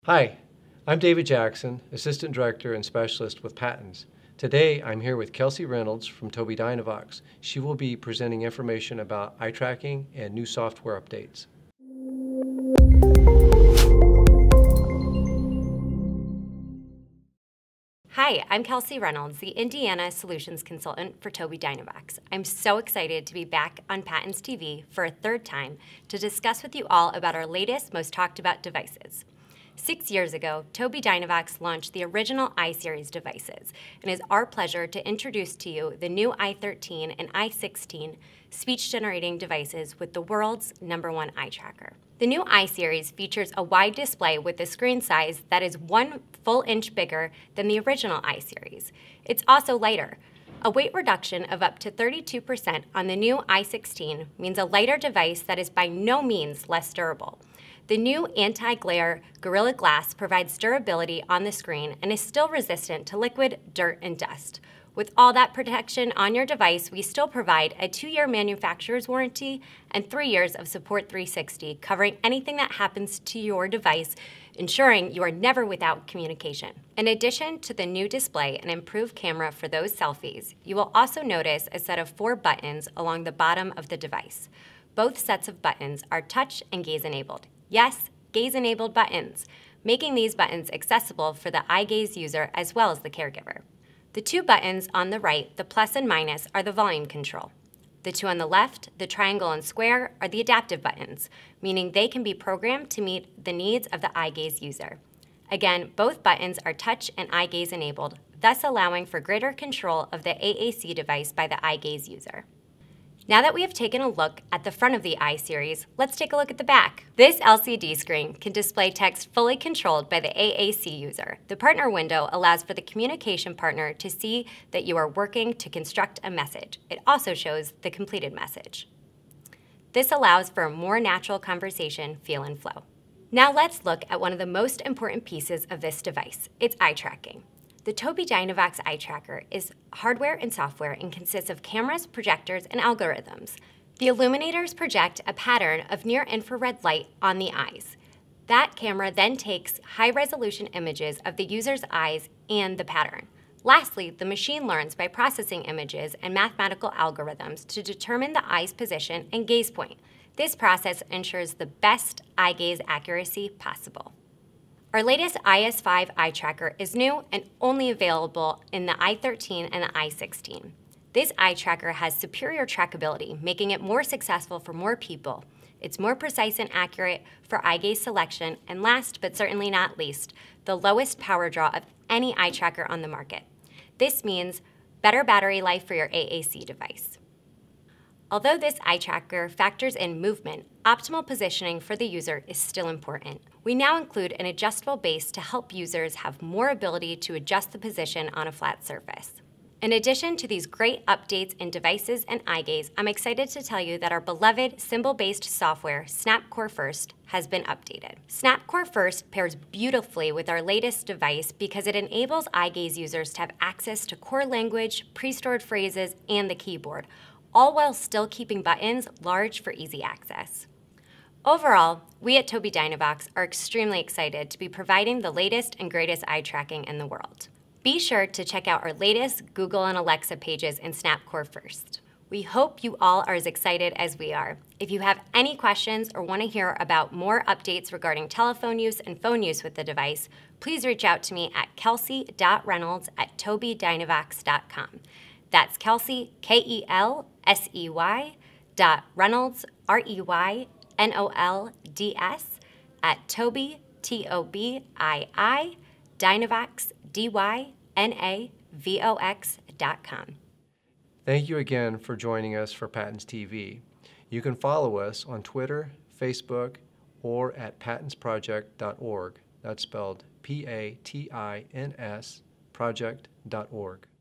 Hi, I'm David Jackson, Assistant Director and Specialist with PATINS. Today, I'm here with Kelsey Reynolds from Tobii Dynavox. She will be presenting information about eye tracking and new software updates. Hi, I'm Kelsey Reynolds, the Indiana Solutions Consultant for Tobii Dynavox. I'm so excited to be back on PATINS TV for a third time to discuss with you all about our latest, most talked about devices. 6 years ago, Tobii Dynavox launched the original ISeries devices, and it is our pleasure to introduce to you the new i13 and i16 speech-generating devices with the world's #1 eye tracker. The new iSeries features a wide display with a screen size that is 1 full inch bigger than the original iSeries. It's also lighter. A weight reduction of up to 32% on the new i16 means a lighter device that is by no means less durable. The new anti-glare Gorilla Glass provides durability on the screen and is still resistant to liquid, dirt, and dust. With all that protection on your device, we still provide a 2-year manufacturer's warranty and 3 years of Support 360, covering anything that happens to your device, ensuring you are never without communication. In addition to the new display and improved camera for those selfies, you will also notice a set of 4 buttons along the bottom of the device. Both sets of buttons are touch and gaze-enabled. Yes, gaze-enabled buttons, making these buttons accessible for the eye gaze user as well as the caregiver. The 2 buttons on the right, the plus and minus, are the volume control. The 2 on the left, the triangle and square, are the adaptive buttons, meaning they can be programmed to meet the needs of the eye gaze user. Again, both buttons are touch and eye gaze enabled, thus allowing for greater control of the AAC device by the eye gaze user. Now that we have taken a look at the front of the iSeries, let's take a look at the back. This LCD screen can display text fully controlled by the AAC user. The partner window allows for the communication partner to see that you are working to construct a message. It also shows the completed message. This allows for a more natural conversation, feel, and flow. Now let's look at one of the most important pieces of this device, its eye tracking. The Tobii Dynavox eye tracker is hardware and software and consists of cameras, projectors, and algorithms. The illuminators project a pattern of near-infrared light on the eyes. That camera then takes high-resolution images of the user's eyes and the pattern. Lastly, the machine learns by processing images and mathematical algorithms to determine the eye's position and gaze point. This process ensures the best eye gaze accuracy possible. Our latest IS5 eye tracker is new and only available in the i13 and the i16. This eye tracker has superior trackability, making it more successful for more people. It's more precise and accurate for eye gaze selection, and last but certainly not least, the lowest power draw of any eye tracker on the market. This means better battery life for your AAC device. Although this eye tracker factors in movement, optimal positioning for the user is still important. We now include an adjustable base to help users have more ability to adjust the position on a flat surface. In addition to these great updates in devices and eye gaze, I'm excited to tell you that our beloved symbol-based software, SnapCore First, has been updated. SnapCore First pairs beautifully with our latest device because it enables eye gaze users to have access to core language, pre-stored phrases, and the keyboard, all while still keeping buttons large for easy access. Overall, we at Tobii Dynavox are extremely excited to be providing the latest and greatest eye tracking in the world. Be sure to check out our latest Google and Alexa pages in SnapCore First. We hope you all are as excited as we are. If you have any questions or want to hear about more updates regarding telephone use and phone use with the device, please reach out to me at kelsey.reynolds@tobiidynavox.com. That's Kelsey, K-E-L-S-E-Y, Reynolds, R-E-Y-N-O-L-D-S, at Tobii, T-O-B-I-I, Dynavox, D-Y-N-A-V-O-X.com. Thank you again for joining us for PATINS TV. You can follow us on Twitter, Facebook, or at patinsproject.org. That's spelled P-A-T-I-N-S project.org.